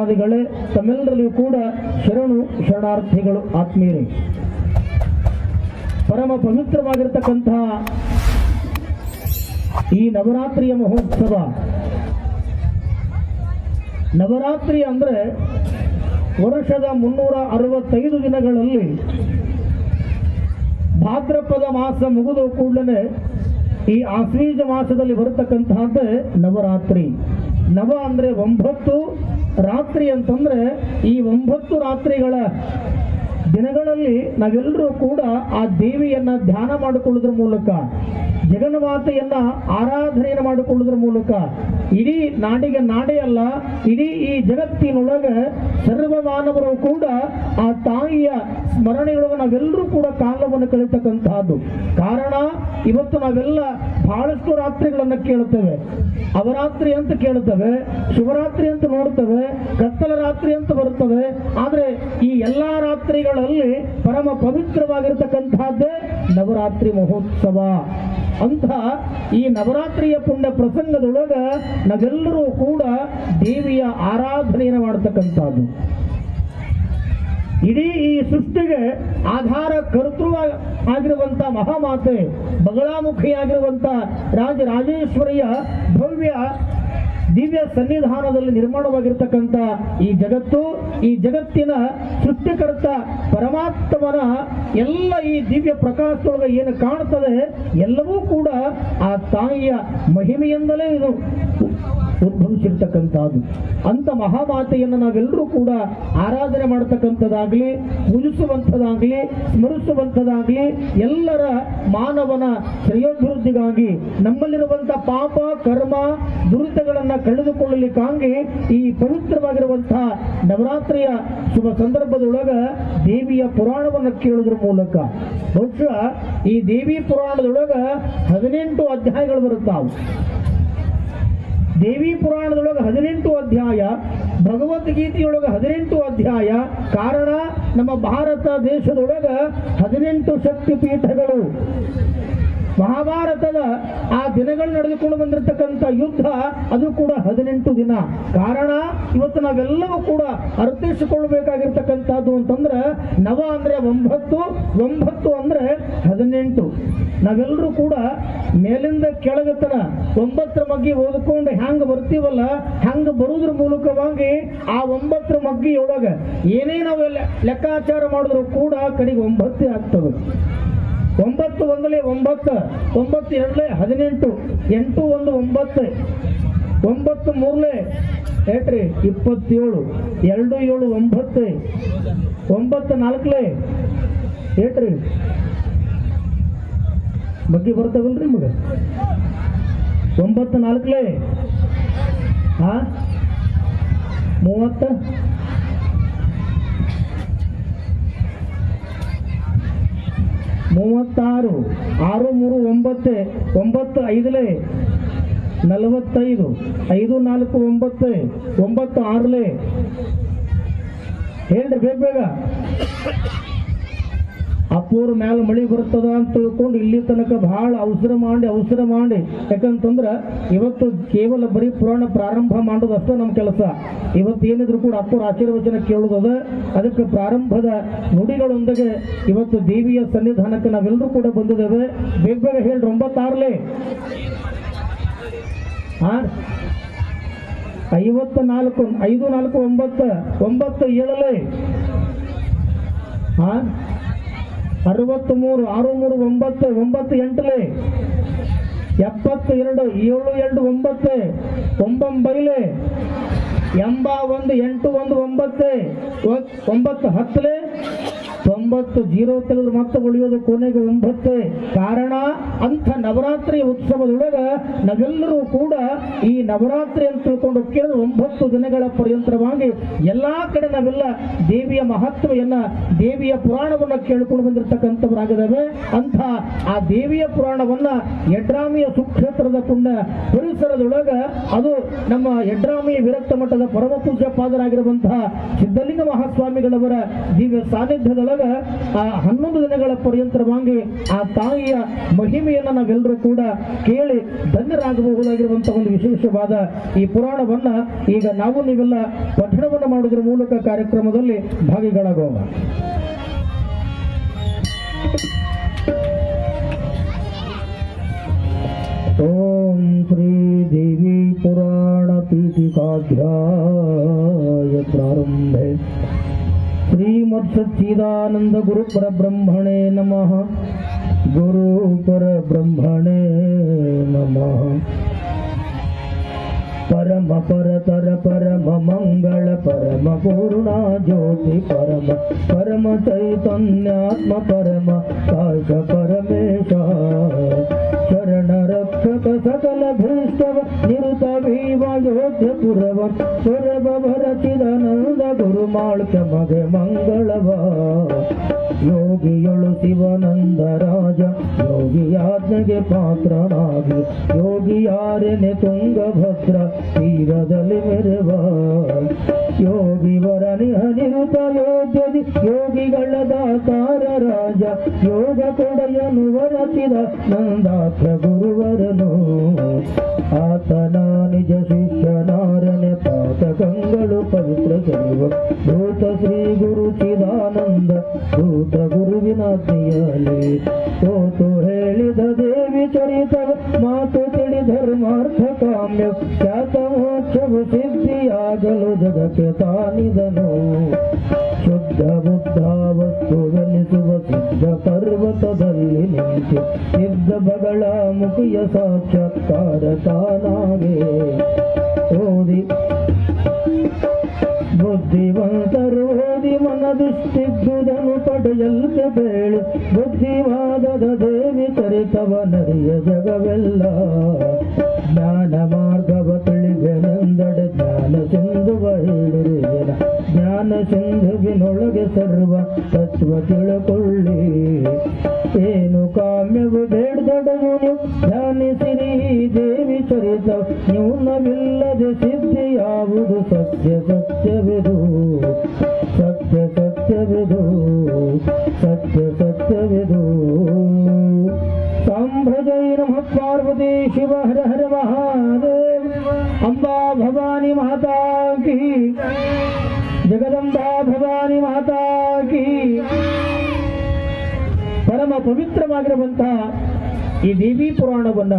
ಭಕ್ತಾದಿಗಳೇ, ತಮ್ಮೆಲ್ಲರಲ್ಲಿಯೂ ಕೂಡ ಶರಣಾರ್ಥಿಗಳು. ಆತ್ಮೀಯರೇ, ಪರಮ ಪವಿತ್ರವಾಗಿರತಕ್ಕಂತಹ ಈ ನವರಾತ್ರಿಯ ಮಹೋತ್ಸವ. ನವರಾತ್ರಿ ಅಂದರೆ ವರ್ಷದ 365 ದಿನಗಳಲ್ಲಿ ಭಾದ್ರಪದ ಮಾಸ ಮುಗಿದು ಕೂಡಲೇ ಈ ಆಶ್ವೀಜ ಮಾಸದಲ್ಲಿ ಬರತಕ್ಕಂತಹದ್ದೇ ನವರಾತ್ರಿ. ನವ ಅಂದರೆ 9, ರಾತ್ರಿ ಅಂತಂದ್ರೆ ಈ 9 ರಾತ್ರಿಗಳ ದಿನಗಳಲ್ಲಿ ನಾವೆಲ್ಲರೂ ಕೂಡ ಆ ದೇವಿಯನ್ನ ಧ್ಯಾನ ಮಾಡಿಕೊಳ್ಳುವುದರ ಮೂಲಕ, ಜಗನ್ಮಾತೆಯನ್ನ ಆರಾಧನೆಯನ್ನು ಮಾಡಿಕೊಳ್ಳುವುದರ ಮೂಲಕ ಇಡೀ ನಾಡಿಗೆ ನಾಡೇ ಅಲ್ಲ, ಇಡೀ ಈ ಜಗತ್ತಿನೊಳಗೆ ಸರ್ವ ಮಾನವರು ಕೂಡ ಆ ತಾಯಿಯ ಸ್ಮರಣೆಯೊಳಗೆ ನಾವೆಲ್ಲರೂ ಕೂಡ ಕಾಲವನ್ನು ಕಳೀತಕ್ಕಂತಹದ್ದು. ಕಾರಣ ಇವತ್ತು ನಾವೆಲ್ಲ ಬಹಳಷ್ಟು ರಾತ್ರಿಗಳನ್ನು ಕೇಳುತ್ತೇವೆ. ಅವರಾತ್ರಿ ಅಂತ ಕೇಳುತ್ತೇವೆ, ಶಿವರಾತ್ರಿ ಅಂತ ನೋಡುತ್ತೇವೆ, ಕತ್ತಲ ರಾತ್ರಿ ಅಂತ ಬರುತ್ತವೆ. ಆದರೆ ಈ ಎಲ್ಲಾ ರಾತ್ರಿಗಳಲ್ಲಿ ಪರಮ ಪವಿತ್ರವಾಗಿರತಕ್ಕಂತಹದ್ದೇ ನವರಾತ್ರಿ ಮಹೋತ್ಸವ. ಅಂತ ಈ ನವರಾತ್ರಿಯ ಪುಣ್ಯ ಪ್ರಸಂಗದೊಳಗ ನಾವೆಲ್ಲರೂ ಕೂಡ ದೇವಿಯ ಆರಾಧನೆಯನ್ನು ಮಾಡತಕ್ಕಂಥದ್ದು. ಇಡೀ ಈ ಸೃಷ್ಟಿಗೆ ಆಧಾರ ಕರ್ತೃ ಆಗಿರುವಂತ ಮಹಾಮಾತೆ, ಬಗಳಾಮುಖಿಯಾಗಿರುವಂತ ರಾಜರಾಜೇಶ್ವರಿಯ ಭವ್ಯ ದಿವ್ಯ ಸನ್ನಿಧಾನದಲ್ಲಿ ನಿರ್ಮಾಣವಾಗಿರ್ತಕ್ಕಂಥ ಈ ಜಗತ್ತು, ಈ ಜಗತ್ತಿನ ಸೃಷ್ಟಿಕರ್ತ ಪರಮಾತ್ಮನ ಎಲ್ಲ ಈ ದಿವ್ಯ ಪ್ರಕಾಶದೊಳಗೆ ಏನು ಕಾಣುತ್ತದೆ ಎಲ್ಲವೂ ಕೂಡ ಆ ತಾಯಿಯ ಮಹಿಮೆಯಿಂದಲೇ ಇದು ಉದ್ಭವಿಸಿರ್ತಕ್ಕಂಥದ್ದು. ಅಂತ ಮಹಾಮಾತೆಯನ್ನು ನಾವೆಲ್ಲರೂ ಕೂಡ ಆರಾಧನೆ ಮಾಡತಕ್ಕಂಥದ್ದಾಗಲಿ, ಪೂಜಿಸುವಂಥದ್ದಾಗಲಿ, ಸ್ಮರಿಸುವಂಥದ್ದಾಗಲಿ, ಎಲ್ಲರ ಮಾನವನ ಶ್ರೇಯೋಭಿವೃದ್ಧಿಗಾಗಿ, ನಮ್ಮಲ್ಲಿರುವಂಥ ಪಾಪ ಕರ್ಮ ದುರಿತಗಳನ್ನು ಕಳೆದುಕೊಳ್ಳಲಿಕ್ಕಾಗಿ ಈ ಪವಿತ್ರವಾಗಿರುವಂತಹ ನವರಾತ್ರಿಯ ಶುಭ ಸಂದರ್ಭದೊಳಗ ದೇವಿಯ ಪುರಾಣವನ್ನು ಕೇಳುವುದರ ಮೂಲಕ, ಬಹುಶಃ ಈ ದೇವಿ ಪುರಾಣದೊಳಗ 18 ಅಧ್ಯಾಯಗಳು ಬರುತ್ತಾವೆ. ದೇವಿ ಪುರಾಣದೊಳಗೆ 18 ಅಧ್ಯಾಯ, ಭಗವದ್ಗೀತೆಯೊಳಗೆ 18 ಅಧ್ಯಾಯ. ಕಾರಣ ನಮ್ಮ ಭಾರತ ದೇಶದೊಳಗೆ 18 ಶಕ್ತಿ ಪೀಠಗಳು. ಮಹಾಭಾರತದ ಆ ದಿನಗಳು ನಡೆದುಕೊಂಡು ಬಂದಿರತಕ್ಕಂಥ ಯುದ್ಧ ಅದು ಕೂಡ 18 ದಿನ. ಕಾರಣ ಇವತ್ತು ನಾವೆಲ್ಲವೂ ಕೂಡ ಅರ್ಥೈಸಿಕೊಳ್ಳಬೇಕಾಗಿರ್ತಕ್ಕಂಥದ್ದು ಅಂತಂದ್ರೆ ನವ ಅಂದ್ರೆ 9, 9 ಅಂದ್ರೆ 18. ನಾವೆಲ್ಲರೂ ಕೂಡ ಮೇಲಿಂದ ಕೆಳಗತನ 9ರ ಮಗ್ಗಿ ಓದ್ಕೊಂಡು ಹೆಂಗ ಬರ್ತೀವಲ್ಲ, ಹಂಗ ಬರುವುದ್ರ ಮೂಲಕವಾಗಿ ಆ 9ರ ಮಗ್ಗಿಯೊಳಗೆ ಏನೇ ನಾವು ಲೆಕ್ಕಾಚಾರ ಮಾಡಿದ್ರು ಕೂಡ ಕಡೆಗೆ 9 ಆಗ್ತದೆ. 9 ಒಂದಲೇ 9, 9 ಎರಡಲೇ 18, 8 1 9, 9 ಮೂರಲೇ ಏಟ್ರಿ 27, 2 7 9, 9 ನಾಲ್ಕಲೇ ಏಟ್ರಿ ಬಗ್ಗೆ ಬರ್ತಾವಲ್ರಿ ನಿಮಗೆ. 9 ನಾಲ್ಕಲೇ 30, 36, 6 3 9, 9 5ಲೇ 45, 5 4 9, 9 6ಲೇ ಹೇಳ್ರಿ ಬೇಗ ಬೇಗ. ಅಪ್ಪೂರ ಮ್ಯಾಲ ಮಳಿ ಬರ್ತದ ಅಂತ ತಿಳ್ಕೊಂಡು ಇಲ್ಲಿ ತನಕ ಬಹಳ ಅವಸರ ಮಾಡಿ, ಯಾಕಂತಂದ್ರೆ ಇವತ್ತು ಕೇವಲ ಬರೀ ಪುರಾಣ ಪ್ರಾರಂಭ ಮಾಡೋದಷ್ಟೇ ನಮ್ಮ ಕೆಲಸ. ಇವತ್ತು ಏನಿದ್ರು ಕೂಡ ಅಪ್ಪೂರ ಆಶೀರ್ವಚನ ಕೇಳುವುದ, ಅದಕ್ಕೆ ಪ್ರಾರಂಭದ ನುಡಿಗಳೊಂದಿಗೆ ಇವತ್ತು ದೇವಿಯ ಸನ್ನಿಧಾನಕ್ಕೆ ನಾವೆಲ್ಲರೂ ಕೂಡ ಬಂದಿದ್ದೇವೆ. ಬೇಗ ಬೇಗ ಹೇಳ್ರಿ. 9 6ಲೇ 54, 5 4 9, 9 7ಲೇ 63, 6 3 9, 9 8ಲೇ 72, 7 2 9, 9 ಬೈಲೇ 81, 8 1 9, 9 10ಲೇ 90, 0 ತೆಗೆದು ಮತ್ತೆ ಉಳಿಯೋದು ಕೊನೆಗೆ 9. ಕಾರಣ ಅಂಥ ನವರಾತ್ರಿ ಉತ್ಸವದೊಳಗ ನಾವೆಲ್ಲರೂ ಕೂಡ ಈ ನವರಾತ್ರಿ ಅಂತ ತಿಳ್ಕೊಂಡು ಕೇಳಿದ್ರೆ 9 ದಿನಗಳ ಪರ್ಯಂತರವಾಗಿ ಎಲ್ಲಾ ಕಡೆ ನಾವೆಲ್ಲ ದೇವಿಯ ಮಹತ್ವವನ್ನ, ದೇವಿಯ ಪುರಾಣವನ್ನ ಕೇಳಿಕೊಂಡು ಬಂದಿರತಕ್ಕಂಥವರಾಗಿದ್ದಾವೆ. ಅಂಥ ಆ ದೇವಿಯ ಪುರಾಣವನ್ನ ಯಡ್ರಾಮಿಯ ಸುಕ್ಷೇತ್ರದ ಪುಣ್ಯ ಪರಿಸರದೊಳಗ, ಅದು ನಮ್ಮ ಯಡ್ರಾಮಿಯ ವಿರಕ್ತ ಮಠದ ಪರಮ ಪೂಜ್ಯ ಪಾದರಾಗಿರುವಂತಹ ಸಿದ್ಧಲಿಂಗ ಮಹಾಸ್ವಾಮಿಗಳವರ ದಿವ್ಯ ಸಾನ್ನಿಧ್ಯದೊಳಗ ಆ 11 ದಿನಗಳ ಪರ್ಯಂತರವಾಗಿ ಆ ತಾಯಿಯ ಮಹಿಮೆಯನ್ನು ನಾವೆಲ್ಲರೂ ಕೂಡ ಕೇಳಿ ಧನ್ಯರಾಗಬಹುದಾಗಿರುವಂತಹ ಒಂದು ವಿಶೇಷವಾದ ಈ ಪುರಾಣವನ್ನ ಈಗ ನಾವು ನೀವೆಲ್ಲ ಪಠಣವನ್ನು ಮಾಡುವುದರ ಮೂಲಕ ಕಾರ್ಯಕ್ರಮದಲ್ಲಿ ಭಾಗಿಗಳಾಗೋಣ. ಓಂ ಶ್ರೀ ದೇವಿ ಪುರಾಣ ಪೀಠಿಕಾಧ್ಯಾಯ ಪ್ರಾರಂಭೆ ಶ್ರೀಮದ್ ಸಚ್ಚಿದಾನಂದ ಗುರು ಪರಬ್ರಹ್ಮಣೇ ನಮಃ. ಗುರು ಪರಬ್ರಹ್ಮಣೇ ನಮಃ. ಪರಮ ಪರತರ ಪರಮ ಮಂಗಳ ಪರಮ ಪೂರ್ಣ ಜ್ಯೋತಿ ಪರಮ ಪರಮ ಚೈತನ್ಯಾತ್ಮ ಪರಮ ಕಾಶ ಪರಮೇಶ ಶರಣ ರಕ್ಷಕ ಸಕಲ ಭೀಷ್ಟವ ನಿರುತ ಭೀಮಯೋಧ್ಯ ಪುರವ ಸ್ವರಭರ ಚಿದಾನಂದ ಗುರುಮಾಳ್ಕ ಮಗೆ ಮಂಗಳವ. ಯೋಗಿಯಳು ಶಿವನಂದ ರಾಜ ಯೋಗಿಯಾಜ್ಞೆಗೆ ಪಾತ್ರನಾಗಿ ಯೋಗಿಯಾರೆನೆ ತುಂಗಭದ್ರ ತೀರದಲ್ಲಿ ಮೆರೆವ. ಯೋಗಿ ವರನಿಹ ನಿರುತ ಯೋಧ್ಯದಿ ಯೋಗಿಗಳ ದಾತಾರ ರಾಜ ಯೋಗ ಕೊಡೆಯನು ವರಚಿದ ನಂದಾತ್ರ ಗುರುವರನು. ಆತನ ನಿಜ ಶಿಷ್ಯನಾರನೆ ಪಾತಕಂಗಳು ಪವಿತ್ರ ಸರಿವ ಭೂತ ಶ್ರೀ ಗುರು ಚಿದಾನಂದ ಭೂತ ಗುರುವಿನಾಜ್ಞೆಯಲ್ಲಿ ತೋತು ಹೇಳಿದ ದೇವಿ ಚರಿತವ ಮಾತು ತಿಳಿ ಧರ್ಮಾರ್ಥ ಕಾಮ್ಯ ಖ್ಯಾತ ಮೋಕ್ಷವು ಸಿದ್ಧಿಯಾಗಲು ಜಗಕ್ಕೆ ತಾನಿದನು. ಶುದ್ಧ ಬುದ್ಧ ವಸ್ತುವೆನಿಸುವ ಸಿದ್ಧ ಪರ್ವತದಲ್ಲಿ ನಿಂತು ಸಿದ್ಧ ಬಗಳ ಮುಖಿಯ ಸಾಕ್ಷಾತ್ಕಾರ ತಾನಾಗೆ ಓದಿ ಬುದ್ಧಿವಂತರು ಓದಿ ಮನದುಷ್ಟಿದ್ದುದನ್ನು ಪಡೆಯಲ್ಕೆ ಬೇಳಿ ಬುದ್ಧಿವಾದದ ದೇವಿ ಚರಿತವ ನರಿಯ ಜಗವೆಲ್ಲ. ಜ್ಞಾನ ಮಾರ್ಗವ ತಿಳಿದೆನೆಂದಡೆ ಜ್ಞಾನ ಸಿಂಧುವ ಹೇಳಿರಿ ಜನ ಜ್ಞಾನ ಸಿಂಧುವಿನೊಳಗೆ ಸರ್ವ ತತ್ವ ತಿಳ್ಕೊಳ್ಳಿ. ಏನು ಕಾಮ್ಯವು ಬೇಡ್ದೊಡನು ನೀವು ಧ್ಯಾನಿಸಿರಿ ದೇವಿ ಚರಿತ ನ್ಯೂನವಿಲ್ಲದೆ ಸಿದ್ಧಿ ಯಾವುದು ಸತ್ಯ ಸತ್ಯವಿದು ಸತ್ಯ ಸತ್ಯವಿದು ಸತ್ಯ ಸತ್ಯವಿದು. ಸಾಂಭ್ರಜೈ ನಮಃ ಪಾರ್ವತಿ ಶಿವ ಹರ ಹರ ಮಹಾದೇವ. ಅಂಬಾ ಭವಾನಿ ಮಾತಾ ಕಿ ಜಗದಂಬಾ ಭವಾನಿ ಮಾತಾ ಕಿ. ಪರಮ ಪವಿತ್ರವಾಗಿರುವಂತಹ ಈ ದೇವಿ ಪುರಾಣವನ್ನ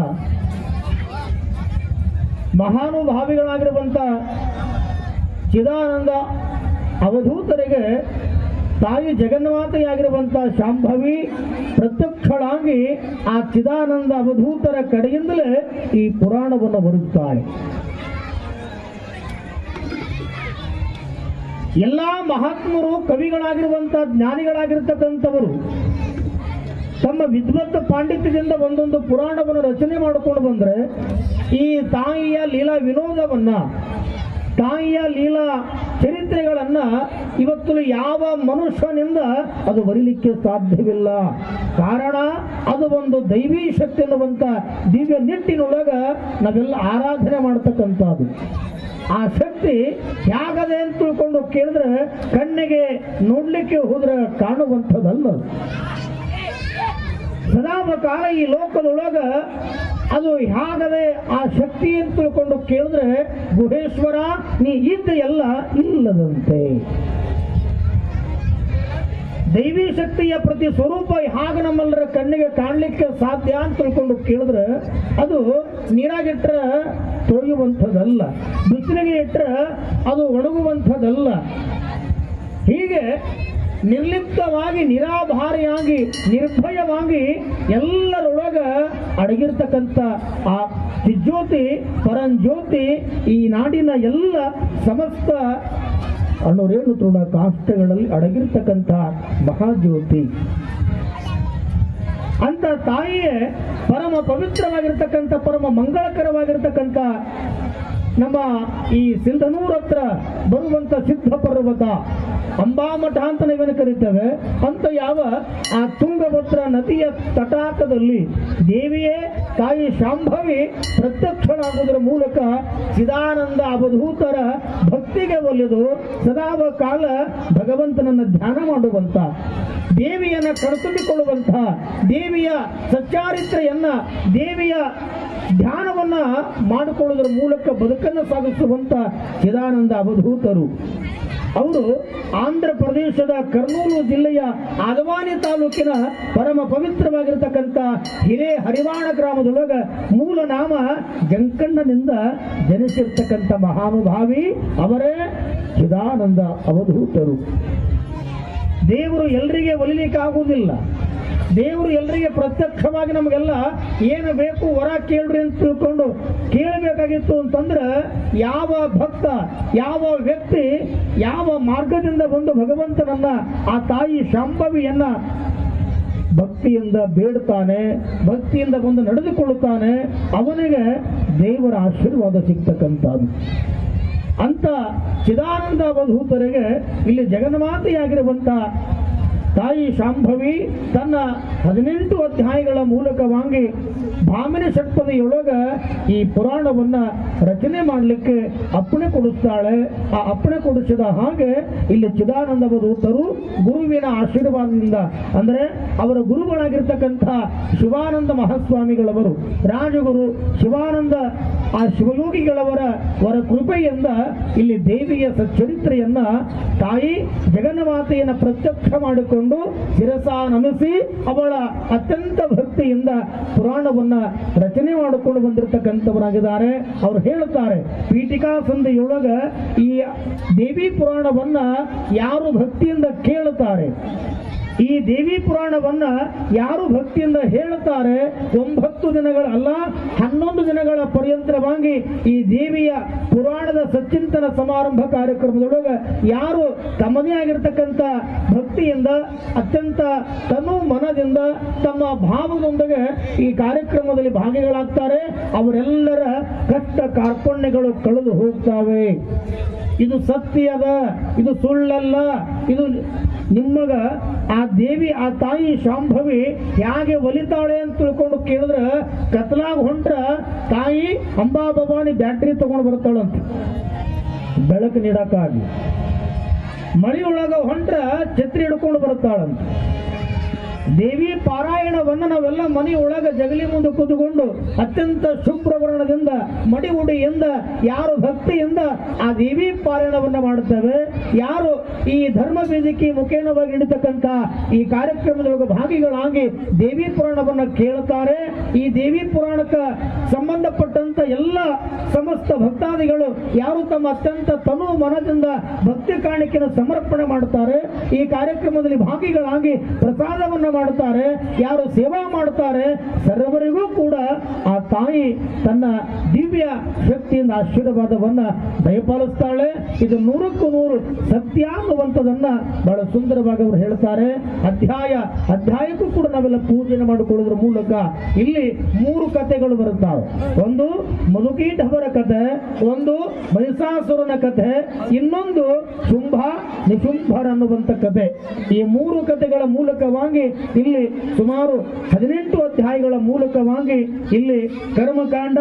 ಮಹಾನುಭಾವಿಗಳಾಗಿರುವಂತಹ ಚಿದಾನಂದ ಅವಧೂತರಿಗೆ ತಾಯಿ ಜಗನ್ಮಾತೆಯಾಗಿರುವಂತಹ ಶಾಂಭವಿ ಪ್ರತ್ಯಕ್ಷಳಾಗಿ ಆ ಚಿದಾನಂದ ಅವಧೂತರ ಕಡೆಯಿಂದಲೇ ಈ ಪುರಾಣವನ್ನು ಬರುತ್ತಾರೆ. ಎಲ್ಲಾ ಮಹಾತ್ಮರು ಕವಿಗಳಾಗಿರುವಂತಹ ಜ್ಞಾನಿಗಳಾಗಿರ್ತಕ್ಕಂಥವರು ತಮ್ಮ ವಿದ್ವತ್ ಪಾಂಡಿತ್ಯದಿಂದ ಒಂದೊಂದು ಪುರಾಣವನ್ನು ರಚನೆ ಮಾಡಿಕೊಂಡು ಬಂದರೆ ಈ ತಾಯಿಯ ಲೀಲಾ ವಿನೋದವನ್ನ ತಾಯಿಯ ಲೀಲಾ ಚರಿತ್ರೆಗಳನ್ನ ಇವತ್ತು ಯಾವ ಮನುಷ್ಯನಿಂದ ಅದು ಬರೀಲಿಕ್ಕೆ ಸಾಧ್ಯವಿಲ್ಲ. ಕಾರಣ ಅದು ಒಂದು ದೈವೀ ಶಕ್ತಿ ಎನ್ನುವಂತ ದಿವ್ಯ ನಿಟ್ಟಿನೊಳಗ ನಾವೆಲ್ಲ ಆರಾಧನೆ ಮಾಡತಕ್ಕಂಥದ್ದು. ಆ ಶಕ್ತಿ ಹೇಗದೆ ಅಂತ ತಿಳ್ಕೊಂಡು ಕೇಳಿದ್ರೆ ಕಣ್ಣಿಗೆ ನೋಡ್ಲಿಕ್ಕೆ ಹೋದ್ರೆ ಕಾಣುವಂಥದ್ದಲ್ಲ. ಸದಾವ ಕಾಲ ಈ ಲೋಕದೊಳಗ ಅದು ಹೇಗದೆ ಆ ಶಕ್ತಿ ಅಂತ ತಿಳ್ಕೊಂಡು ಕೇಳಿದ್ರೆ ಗುಹೇಶ್ವರ ನೀ ಇದ್ದ ಎಲ್ಲ ಇಲ್ಲದಂತೆ. ದೈವಿ ಶಕ್ತಿಯ ಪ್ರತಿ ಸ್ವರೂಪ ಹಾಗ ನಮ್ಮೆಲ್ಲರ ಕಣ್ಣಿಗೆ ಕಾಣಲಿಕ್ಕೆ ಸಾಧ್ಯ ಅಂತ ತಿಳ್ಕೊಂಡು ಕೇಳಿದ್ರೆ ಅದು ನೀರಾಗಿಟ್ರ ತೊಳೆಯುವಂಥದ್ದಲ್ಲ, ಬಿಸಿಲಿಗೆ ಇಟ್ರ ಅದು ಒಣಗುವಂಥದ್ದಲ್ಲ. ಹೀಗೆ ನಿರ್ಲಿಪ್ತವಾಗಿ ನಿರಾಭಾರಿಯಾಗಿ ನಿರ್ಭಯವಾಗಿ ಎಲ್ಲರೊಳಗ ಅಡಗಿರ್ತಕ್ಕಂಥ ಆ ಜ್ಯೋತಿ ಪರಂಜ್ಯೋತಿ ಈ ನಾಡಿನ ಎಲ್ಲ ಸಮಸ್ತ ಅಣುರೇಣು ತೃಣ ಕಾಷ್ಟಗಳಲ್ಲಿ ಅಡಗಿರ್ತಕ್ಕಂಥ ಮಹಾಜ್ಯೋತಿ ಅಂತ ತಾಯಿಯೇ ಪರಮ ಪವಿತ್ರವಾಗಿರ್ತಕ್ಕಂಥ ಪರಮ ಮಂಗಳಕರವಾಗಿರ್ತಕ್ಕಂಥ ನಮ್ಮ ಈ ಸಿಂಧನೂರ ಹತ್ರ ಬರುವಂತ ಸಿದ್ಧ ಪರ್ವತ ಅಂಬಾಮಠ ಅಂತ ನಾವೇನು ಕರೀತೇವೆ ಅಂತ ಯಾವ ಆ ತುಂಗಭದ್ರಾ ನದಿಯ ತಟಾಕದಲ್ಲಿ ದೇವಿಯೇ ತಾಯಿ ಶಾಂಭವಿ ಪ್ರತ್ಯಕ್ಷನಾಗುವುದರ ಮೂಲಕ ಚಿದಾನಂದ ಅವಧೂತರ ಭಕ್ತಿಗೆ ಒಲಿದು ಸದಾವ ಕಾಲ ಭಗವಂತನನ್ನು ಧ್ಯಾನ ಮಾಡುವಂತ ದೇವಿಯನ್ನ ಕಣ್ತುಂಬಿಕೊಳ್ಳುವಂತಹ, ದೇವಿಯ ಸಚ್ಚಾರಿತ್ರೆಯನ್ನ, ದೇವಿಯ ಧ್ಯಾನವನ್ನ ಮಾಡಿಕೊಳ್ಳುವುದರ ಮೂಲಕ ಬದುಕನ್ನು ಸಾಗಿಸುವಂತ ಚಿದಾನಂದ ಅವಧೂತರು. ಅವರು ಆಂಧ್ರ ಪ್ರದೇಶದ ಕರ್ನೂಲು ಜಿಲ್ಲೆಯ ಆದವಾನಿ ತಾಲೂಕಿನ ಪರಮ ಪವಿತ್ರವಾಗಿರತಕ್ಕಂಥ ಹಿರೇ ಹರಿವಾಣ ಗ್ರಾಮದೊಳಗ ಮೂಲ ನಾಮ ಜಂಕಣ್ಣನಿಂದ ಜನಿಸಿರ್ತಕ್ಕಂಥ ಮಹಾನುಭಾವಿ ಅವರೇ ಚಿದಾನಂದ ಅವಧೂತರು. ದೇವರು ಎಲ್ರಿಗೆ ಒಲಿಲಿಕ್ಕಾಗುವುದಿಲ್ಲ. ದೇವರು ಎಲ್ಲರಿಗೆ ಪ್ರತ್ಯಕ್ಷವಾಗಿ ನಮಗೆಲ್ಲ ಏನು ಬೇಕು ವರ ಕೇಳ್ರಿ ಅಂತ ತಿಳ್ಕೊಂಡು ಕೇಳಬೇಕಾಗಿತ್ತು ಅಂತಂದ್ರೆ, ಯಾವ ಭಕ್ತ, ಯಾವ ವ್ಯಕ್ತಿ, ಯಾವ ಮಾರ್ಗದಿಂದ ಬಂದು ಭಗವಂತನನ್ನ, ಆ ತಾಯಿ ಶಾಂಭವಿಯನ್ನ ಭಕ್ತಿಯಿಂದ ಬೇಡ್ತಾನೆ, ಭಕ್ತಿಯಿಂದ ಬಂದು ನಡೆದುಕೊಳ್ಳುತ್ತಾನೆ, ಅವನಿಗೆ ದೇವರ ಆಶೀರ್ವಾದ ಸಿಗ್ತಕ್ಕಂಥದ್ದು. ಅಂತ ಚಿದಾನಂದ ಅವಧೂತರಿಗೆ ಇಲ್ಲಿ ಜಗನ್ಮಾತೆಯಾಗಿರುವಂತ ತಾಯಿ ಶಾಂಭವಿ ತನ್ನ 18 ಅಧ್ಯಾಯಗಳ ಮೂಲಕವಾಗಿ ಭಾಮಿನಿ ಷಟ್ಪದಿಯೊಳಗ ಈ ಪುರಾಣವನ್ನ ರಚನೆ ಮಾಡಲಿಕ್ಕೆ ಅಪ್ಪಣೆ ಕೊಡಿಸ್ತಾಳೆ. ಆ ಅಪ್ಪಣೆ ಕೊಡಿಸಿದ ಹಾಗೆ ಇಲ್ಲಿ ಚಿದಾನಂದ ಅವಧೂತರು ಗುರುವಿನ ಆಶೀರ್ವಾದದಿಂದ, ಅಂದರೆ ಅವರ ಗುರುಗಳಾಗಿರ್ತಕ್ಕಂಥ ಶಿವಾನಂದ ಮಹಾಸ್ವಾಮಿಗಳವರು, ರಾಜಗುರು ಶಿವಾನಂದ ಆ ಶಿವಯೋಗಿಗಳವರ ಕೃಪೆಯಿಂದ ಇಲ್ಲಿ ದೇವಿಯ ಸಚ್ಚರಿತ್ರೆಯನ್ನ ತಾಯಿ ಜಗನ್ಮಾತೆಯನ್ನು ಪ್ರತ್ಯಕ್ಷ ಮಾಡಿಕೊಂಡು ಶಿರಸ ನಮಿಸಿ ಅವಳ ಅತ್ಯಂತ ಭಕ್ತಿಯಿಂದ ಪುರಾಣವನ್ನ ರಚನೆ ಮಾಡಿಕೊಂಡು ಬಂದಿರತಕ್ಕಂಥವರಾಗಿದ್ದಾರೆ. ಅವರು ಹೇಳುತ್ತಾರೆ, ಪೀಠಿಕಾ ಸಂಧಿಯೊಳಗ ಈ ದೇವಿ ಪುರಾಣವನ್ನ ಯಾರು ಭಕ್ತಿಯಿಂದ ಕೇಳುತ್ತಾರೆ, ಈ ದೇವಿ ಪುರಾಣವನ್ನ ಯಾರು ಭಕ್ತಿಯಿಂದ ಹೇಳುತ್ತಾರೆ, 9 ದಿನಗಳಲ್ಲ 11 ದಿನಗಳ ಪರ್ಯಂತರವಾಗಿ ಈ ದೇವಿಯ ಪುರಾಣದ ಸಚ್ಚಿಂತನ ಸಮಾರಂಭ ಕಾರ್ಯಕ್ರಮದೊಳಗೆ ಯಾರು ತಮ್ಮದೇ ಆಗಿರತಕ್ಕಂಥ ಭಕ್ತಿಯಿಂದ, ಅತ್ಯಂತ ತನು ಮನದಿಂದ, ತಮ್ಮ ಭಾವದೊಂದಿಗೆ ಈ ಕಾರ್ಯಕ್ರಮದಲ್ಲಿ ಭಾಗಿಗಳಾಗ್ತಾರೆ, ಅವರೆಲ್ಲರ ಕಷ್ಟ ಕಾರ್ಪಣ್ಯಗಳು ಕಳೆದು ಹೋಗ್ತವೆ. ಇದು ಸತ್ಯದ, ಇದು ಸುಳ್ಳಲ್ಲ. ಇದು ನಿಮಗ ಆ ದೇವಿ, ಆ ತಾಯಿ ಶಾಂಭವಿ ಹೇಗೆ ಒಲಿತಾಳೆ ಅಂತ ತಿಳ್ಕೊಂಡು ಕೇಳಿದ್ರೆ, ಕತ್ಲಾಗ ಹೊಂಟ್ರ ತಾಯಿ ಅಂಬಾ ಭವಾನಿ ಬ್ಯಾಟ್ರಿ ತಗೊಂಡು ಬರ್ತಾಳಂತ ಬೆಳಕು ನೀಡಕ್ಕಾಗಿ, ಮಳೆಯೊಳಗ ಹೊಂಟ್ರ ಛತ್ರಿ ಹಿಡ್ಕೊಂಡು ಬರ್ತಾಳಂತ. ದೇವಿ ಪಾರಾಯಣವನ್ನು ನಾವೆಲ್ಲ ಮನೆಯೊಳಗ ಜಗಲಿ ಮುಂದೆ ಕೂತುಕೊಂಡು ಅತ್ಯಂತ ಶುಭ್ರವರ್ಣದಿಂದ ಮಡಿ ಉಡಿಯಿಂದ ಯಾರು ಭಕ್ತಿಯಿಂದ ಆ ದೇವಿ ಪಾರಾಯಣವನ್ನು ಮಾಡುತ್ತೇವೆ, ಯಾರು ಈ ಧರ್ಮ ವೇದಿಕೆ ಮುಖೇನವಾಗಿ ನಡೀತಕ್ಕಂಥ ಈ ಕಾರ್ಯಕ್ರಮದೊಳಗೆ ಭಾಗಿಗಳಾಗಿ ದೇವಿ ಪುರಾಣವನ್ನು ಕೇಳುತ್ತಾರೆ, ಈ ದೇವಿ ಪುರಾಣಕ್ಕೆ ಸಂಬಂಧಪಟ್ಟಂತ ಎಲ್ಲ ಸಮಸ್ತ ಭಕ್ತಾದಿಗಳು ಯಾರು ತಮ್ಮ ಅತ್ಯಂತ ತನು ಮನದಿಂದ ಭಕ್ತಿ ಕಾಣಿಕೆಯನ್ನು ಸಮರ್ಪಣೆ ಮಾಡುತ್ತಾರೆ, ಈ ಕಾರ್ಯಕ್ರಮದಲ್ಲಿ ಭಾಗಿಗಳಾಗಿ ಪ್ರಸಾದವನ್ನು ಮಾಡುತ್ತಾರೆ, ಯಾರು ಸೇವಾ ಮಾಡುತ್ತಾರೆ, ಸರ್ವರಿಗೂ ಕೂಡ ಆ ತಾಯಿ ತನ್ನ ದಿವ್ಯ ಶಕ್ತಿಯಿಂದ ಆಶೀರ್ವಾದವನ್ನ ದಯಪಾಲಿಸ್ತಾಳೆ. ಇದು 100ಕ್ಕೂ 100 ಸತ್ಯ ಅನ್ನುವಂಥದನ್ನ ಬಹಳ ಸುಂದರವಾಗಿ ಅವರು ಹೇಳ್ತಾರೆ. ಅಧ್ಯಾಯಕ್ಕೂ ಕೂಡ ನಾವೆಲ್ಲ ಪೂಜೆ ಮಾಡಿಕೊಳ್ಳೋದ್ರ ಮೂಲಕ ಇಲ್ಲಿ 3 ಕಥೆಗಳು ಬರುತ್ತಾವೆ. ಒಂದು ಮಧುಕೀಟವರ ಕಥೆ, ಒಂದು ಮಹಿಷಾಸುರನ ಕಥೆ, ಇನ್ನೊಂದು ಶುಂಭ ನಿಶುಂಭರ ಅನ್ನುವಂಥ ಕಥೆ. ಈ 3 ಕಥೆಗಳ ಮೂಲಕವಾಗಿ ಇಲ್ಲಿ ಸುಮಾರು 18 ಅಧ್ಯಾಯಗಳ ಮೂಲಕವಾಗಿ ಇಲ್ಲಿ ಕರ್ಮಕಾಂಡ,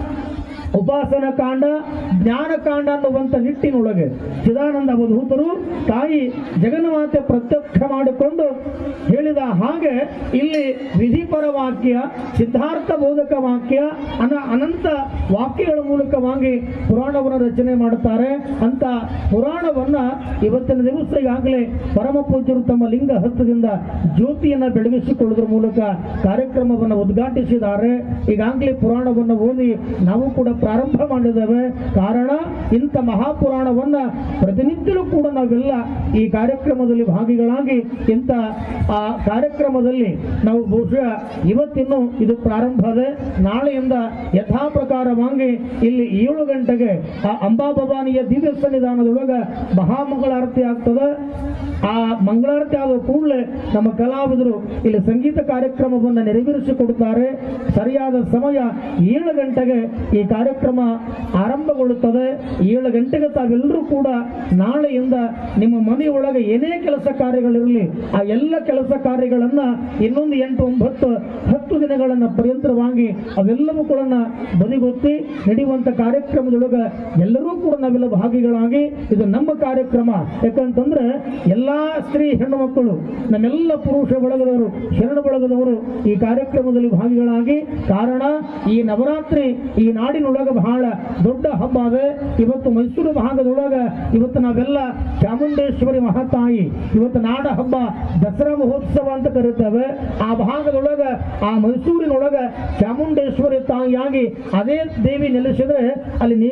ಉಪಾಸನ ಕಾಂಡ, ಜ್ಞಾನಕಾಂಡ ಅನ್ನುವಂಥ ನಿಟ್ಟಿನೊಳಗೆ ಚಿದಾನಂದ ಅವಧೂತರು ತಾಯಿ ಜಗನ್ಮಾತೆ ಪ್ರತ್ಯಕ್ಷ ಮಾಡಿಕೊಂಡು ಹೇಳಿದ ಹಾಗೆ ಇಲ್ಲಿ ವಿಧಿಪರ ವಾಕ್ಯ, ಸಿದ್ಧಾರ್ಥ ಬೋಧಕ ವಾಕ್ಯ, ಅನಂತ ವಾಕ್ಯಗಳ ಮೂಲಕವಾಗಿ ಪುರಾಣವನ್ನು ರಚನೆ ಮಾಡುತ್ತಾರೆ. ಅಂತ ಪುರಾಣವನ್ನ ಇವತ್ತಿನ ದಿವಸ ಈಗಾಗಲೇ ಪರಮ ಪೂಜ್ಯರು ತಮ್ಮ ಲಿಂಗ ಹಸ್ತದಿಂದ ಜ್ಯೋತಿಯನ್ನು ಬೆಳಗಿಸಿಕೊಳ್ಳುವುದರ ಮೂಲಕ ಕಾರ್ಯಕ್ರಮವನ್ನು ಉದ್ಘಾಟಿಸಿದ್ದಾರೆ. ಈಗಾಗಲೇ ಪುರಾಣವನ್ನು ಓದಿ ನಾವು ಕೂಡ ಪ್ರಾರಂಭ ಮಾಡಿದ್ದೇವೆ. ಕಾರಣ ಇಂಥ ಮಹಾಪುರಾಣವನ್ನ ಪ್ರತಿನಿತ್ಯಲೂ ಕೂಡ ನಾವೆಲ್ಲ ಈ ಕಾರ್ಯಕ್ರಮದಲ್ಲಿ ಭಾಗಿಗಳಾಗಿ ಇಂಥ ಆ ಕಾರ್ಯಕ್ರಮದಲ್ಲಿ ನಾವು ಬಹುಶಃ ಇವತ್ತಿನ್ನು ಇದು ಪ್ರಾರಂಭದೆ, ನಾಳೆಯಿಂದ ಯಥಾ ಪ್ರಕಾರವಾಗಿ ಇಲ್ಲಿ 7 ಗಂಟೆಗೆ ಆ ಅಂಬಾ ಭವಾನಿಯ ದಿವ್ಯ ಸನ್ನಿಧಾನದೊಳಗ ಮಹಾಮಂಗಳಾರತಿ ಆಗ್ತದೆ. ಆ ಮಂಗಳಾರತಿ ಆದ ಕೂಡಲೇ ನಮ್ಮ ಕಲಾವಿದರು ಇಲ್ಲಿ ಸಂಗೀತ ಕಾರ್ಯಕ್ರಮವನ್ನು ನೆರವೇರಿಸಿಕೊಡುತ್ತಾರೆ. ಸರಿಯಾದ ಸಮಯ 7 ಗಂಟೆಗೆ ಈ ಕಾರ್ಯಕ್ರಮ ಆರಂಭಗೊಳ್ಳುತ್ತದೆ. 7 ಗಂಟೆಗೆ ತಾವೆಲ್ಲರೂ ಕೂಡ ನಾಳೆಯಿಂದ ನಿಮ್ಮ ಮನೆಯೊಳಗೆ ಏನೇ ಕೆಲಸ ಕಾರ್ಯಗಳಿರಲಿ ಆ ಎಲ್ಲ ಕೆಲಸ ಕಾರ್ಯಗಳನ್ನ ಇನ್ನೊಂದು 8, 9, 10 ದಿನಗಳನ್ನ ಪರ್ಯಂತರವಾಗಿ ಅವೆಲ್ಲವೂ ಕೂಡ ಬದಿಗೊತ್ತಿ ನಡೆಯುವಂತ ಕಾರ್ಯಕ್ರಮದೊಳಗೆ ಎಲ್ಲರೂ ಕೂಡ ನಾವೆಲ್ಲ ಭಾಗಿಗಳಾಗಿ ಇದು ನಮ್ಮ ಕಾರ್ಯಕ್ರಮ. ಯಾಕಂತಂದ್ರೆ ಎಲ್ಲ ನಮ್ಮೆಲ್ಲ ಸ್ತ್ರೀ ಹೆಣ್ಣು ಮಕ್ಕಳು, ನಮ್ಮೆಲ್ಲ ಪುರುಷ ಬಳಗದವರು, ಶರಣ ಬಳಗದವರು ಈ ಕಾರ್ಯಕ್ರಮದಲ್ಲಿ ಭಾಗಿಗಳಾಗಿ, ಕಾರಣ ಈ ನವರಾತ್ರಿ ಈ ನಾಡಿನೊಳಗೆ ಬಹಳ ದೊಡ್ಡ ಹಬ್ಬ ಅದೆ. ಇವತ್ತು ಮೈಸೂರು ಭಾಗದೊಳಗ ಇವತ್ತು ನಾವೆಲ್ಲ ಚಾಮುಂಡೇಶ್ವರಿ ಮಹಾತಾಯಿ ಇವತ್ತು ನಾಡ ಹಬ್ಬ ದಸರಾ ಮಹೋತ್ಸವ ಅಂತ ಕರೀತೇವೆ. ಆ ಭಾಗದೊಳಗ ಆ ಮೈಸೂರಿನೊಳಗ ಚಾಮುಂಡೇಶ್ವರಿ ತಾಯಿಯಾಗಿ ಅದೇ ದೇವಿ ನೆಲೆಸಿದ್ರೆ ಅಲ್ಲಿ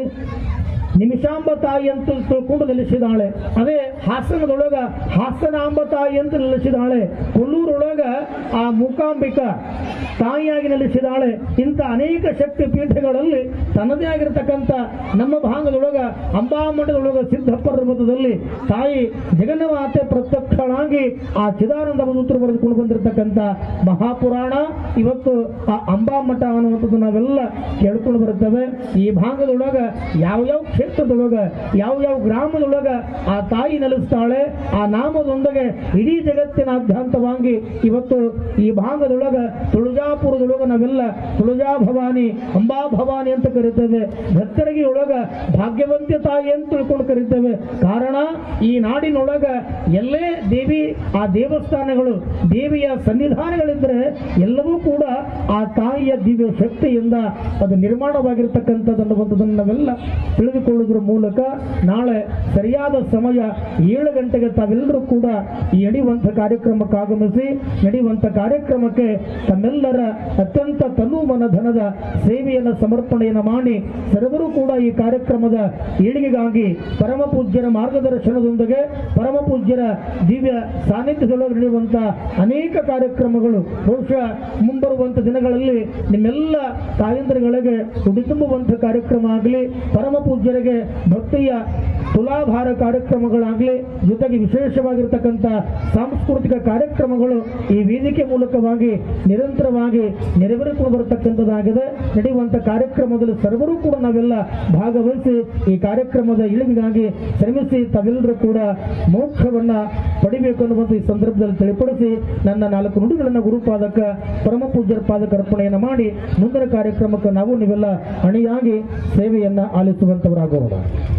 ನಿಮಿಷಾಂಬ ತಾಯಿ ಅಂತ ತಿಳ್ಕೊಂಡು ನೆಲೆಸಿದಾಳೆ. ಅದೇ ಹಾಸನದೊಳಗ ಹಾಸನಾಂಬ ತಾಯಿ ಅಂತ ನೆಲೆಸಿದಾಳೆ. ಕೊಲ್ಲೂರೊಳಗ ಆ ಮೂಕಾಂಬಿಕ ತಾಯಿಯಾಗಿ ನೆಲೆಸಿದಾಳೆ. ಇಂಥ ಅನೇಕ ಶಕ್ತಿ ಪೀಠಗಳಲ್ಲಿ ತನ್ನದೇ ಆಗಿರತಕ್ಕಂಥ ನಮ್ಮ ಭಾಗದೊಳಗ ಅಂಬಾಮಠದೊಳಗ ಸಿದ್ಧ ಪರ್ವತದಲ್ಲಿ ತಾಯಿ ಜಗನ್ಮಾತೆ ಪ್ರತ್ಯಕ್ಷಳಾಗಿ ಆ ಚಿದಾನಂದ ಅವಧೂತರು ಬರೆದುಕೊಂಡು ಬಂದಿರತಕ್ಕಂಥ ಮಹಾಪುರಾಣ ಇವತ್ತು ಆ ಅಂಬಾಮಠ ಅನ್ನುವಂಥದ್ದು ನಾವೆಲ್ಲ ಕೇಳ್ಕೊಂಡು ಬರುತ್ತೇವೆ. ಈ ಭಾಗದೊಳಗ ಯಾವ ಕ್ಷೇತ್ರದೊಳಗ ಯಾವ ಗ್ರಾಮದೊಳಗ ಆ ತಾಯಿ ನೆಲೆಸ್ತಾಳೆ. ಆ ನಾಮದೊಂದಿಗೆ ಇಡೀ ಜಗತ್ತಿನಾದ್ಯಂತವಾಗಿ ಇವತ್ತು ಈ ಭಾಗದೊಳಗ ತುಳಜಾಪುರದೊಳಗ ನಾವೆಲ್ಲ ತುಳಜಾ ಭವಾನಿ, ಅಂಬಾ ಭವಾನಿ ಅಂತ ಕರಿತೇವೆ. ಭತ್ತರಗಿ ಒಳಗ ಭಾಗ್ಯವಂತಿ ತಾಯಿ ಅಂತ ತಿಳ್ಕೊಂಡು ಕರಿತೇವೆ. ಕಾರಣ ಈ ನಾಡಿನೊಳಗ ಎಲ್ಲೇ ದೇವಿ ಆ ದೇವಸ್ಥಾನಗಳು ದೇವಿಯ ಸನ್ನಿಧಾನಗಳಿದ್ರೆ ಎಲ್ಲವೂ ಕೂಡ ಆ ತಾಯಿಯ ದಿವ್ಯ ಶಕ್ತಿಯಿಂದ ಅದು ನಿರ್ಮಾಣವಾಗಿರ್ತಕ್ಕಂಥದ್ದು ಅನ್ನುವಂಥದ್ದನ್ನು ನಾವೆಲ್ಲ ತಿಳಿದುಕೊಳ್ಳುವುದರ ಮೂಲಕ ನಾಳೆ ಸರಿಯಾದ ಸಮಯ 7 ಗಂಟೆಗೆ ತಾವೆಲ್ಲರೂ ಕೂಡ ಈ ನಡೆಯುವಂಥ ಕಾರ್ಯಕ್ರಮಕ್ಕೆ ಆಗಮಿಸಿ ನಡೆಯುವಂಥ ಕಾರ್ಯಕ್ರಮಕ್ಕೆ ತಮ್ಮೆಲ್ಲರ ಅತ್ಯಂತ ತನು ಮನ ಧನದ ಸೇವೆಯನ್ನು ಸಮರ್ಪಣೆಯನ್ನು ಮಾಡಿ ಸರ್ವರೂ ಕೂಡ ಈ ಕಾರ್ಯಕ್ರಮದ ಏಳಿಗೆಗಾಗಿ ಪರಮ ಪೂಜ್ಯರ ಮಾರ್ಗದರ್ಶನದೊಂದಿಗೆ ಪರಮ ಪೂಜ್ಯರ ದಿವ್ಯ ಸಾನ್ನಿಧ್ಯದೊಳಗೆ ನಡೆಯುವಂಥ ಅನೇಕ ಕಾರ್ಯಕ್ರಮಗಳು ಬಹುಶಃ ಮುಂಬರುವಂಥ ದಿನಗಳಲ್ಲಿ ನಿಮ್ಮೆಲ್ಲ ತಾಯಂದಿರುಗಳಿಗೆ ದುಡಿ ತುಂಬುವಂಥ ಕಾರ್ಯಕ್ರಮ ಆಗಲಿ, ಪರಮ ಪೂಜ್ಯರಿಗೆ ಭಕ್ತಿಯ ತುಲಾಭಾರ ಕಾರ್ಯಕ್ರಮಗಳಾಗಲಿ, ಜೊತೆಗೆ ವಿಶೇಷವಾಗಿರ್ತಕ್ಕಂಥ ಸಾಂಸ್ಕೃತಿಕ ಕಾರ್ಯಕ್ರಮಗಳು ಈ ವೇದಿಕೆ ಮೂಲಕವಾಗಿ ನಿರಂತರವಾಗಿ ನೆರವೇರಿಕೊಂಡು ಬರತಕ್ಕಂಥದ್ದಾಗಿದೆ. ನಡೆಯುವಂಥ ಕಾರ್ಯಕ್ರಮದಲ್ಲಿ ಸರ್ವರೂ ಕೂಡ ನಾವೆಲ್ಲ ಭಾಗವಹಿಸಿ ಈ ಕಾರ್ಯಕ್ರಮದ ಇಳಿವಿಗಾಗಿ ಶ್ರಮಿಸಿ ತಾವೆಲ್ಲರೂ ಕೂಡ ಮೋಕ್ಷವನ್ನ ಪಡಿಬೇಕು ಅನ್ನುವಂಥ ಈ ಸಂದರ್ಭದಲ್ಲಿ ತಿಳಿಪಡಿಸಿ ನನ್ನ 4 ನುಡಿಗಳನ್ನು ಗುರುಪಾದಕ ಪರಮ ಪೂಜ್ಯರ ಪಾದಕ ಅರ್ಪಣೆಯನ್ನು ಮಾಡಿ ಮುಂದಿನ ಕಾರ್ಯಕ್ರಮಕ್ಕೆ ನಾವು ನೀವೆಲ್ಲ ಅಣಿಯಾಗಿ ಸೇವೆಯನ್ನ ಆಲಿಸುವಂತವರಾಗೋಣ.